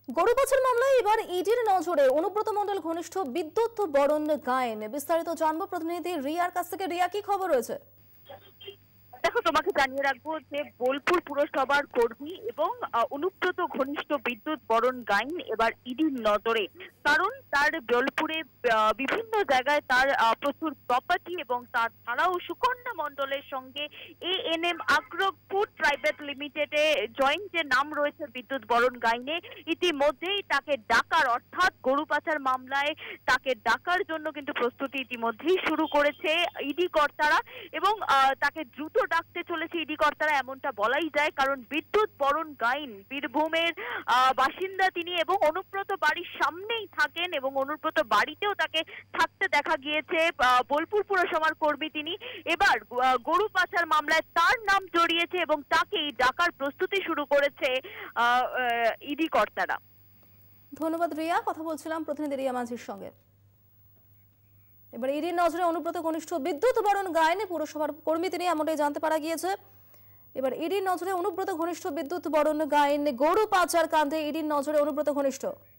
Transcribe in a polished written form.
গরু পাচার মামলায় এবার ইডির নজরে অনুব্রত মণ্ডল ঘনিষ্ঠ বিদ্যুৎ বরণ গায়েন। বিস্তারিত জানবো প্রতিনিধি রিয়ার কাছ থেকে। রিয়া, কি খবর রয়েছে? দেখো, তোমাকে জানিয়ে রাখবো যে বোলপুর পুরসভার কর্মী এবং অনুব্রত ঘনিষ্ঠ বিদ্যুৎ বরণ গাইন এবার ইডির নজরে। কারণ তার বোলপুরে বিভিন্ন জায়গায় তার প্রচুর প্রপার্টি এবং তার ছাড়াও সুকন্যা মণ্ডলের সঙ্গে ANM আগ্রহ ফুড প্রাইভেট লিমিটেডে জয়েন্ট যে নাম রয়েছে বিদ্যুৎ বরণ গাইনে, ইতিমধ্যেই তাকে ডাকার অর্থাৎ গরু পাচার মামলায় তাকে ডাকার জন্য কিন্তু প্রস্তুতি ইতিমধ্যেই শুরু করেছে ইডি কর্তারা এবং তাকে দ্রুত ডাকতে চলেছে ইডি কর্তারা, এমনটা বলাই যায়। কারণ বিদ্যুৎ বরণ গাইন বীরভূমের বাসিন্দা তিনি এবং অনুব্রত বাড়ির সামনেই থাকেন এবং অনুব্রত বাড়িতেও তাকে থাকতে দেখা গিয়েছে। বোলপুর পুরসভার কর্মী তিনি। এবার গরু পাচার মামলায় তার নাম জড়িয়েছে এবং তাকেই ডাকার প্রস্তুতি শুরু করেছে ইডি কর্তারা। ধন্যবাদ রিয়া, কথা বলছিলাম প্রতিনিধি রিয়া মাঝির সঙ্গে। এবার ইডির নজরে অনুব্রত ঘনিষ্ঠ বিদ্যুৎ বরণ গায়েন পুরসভার কর্মী তিনি, এমনটাই জানতে পারা গিয়েছে। এবার ইডির নজরে অনুব্রত ঘনিষ্ঠ বিদ্যুৎ বরণ গায়েন, গরু পাচার কাণ্ডে ইডির নজরে অনুব্রত ঘনিষ্ঠ।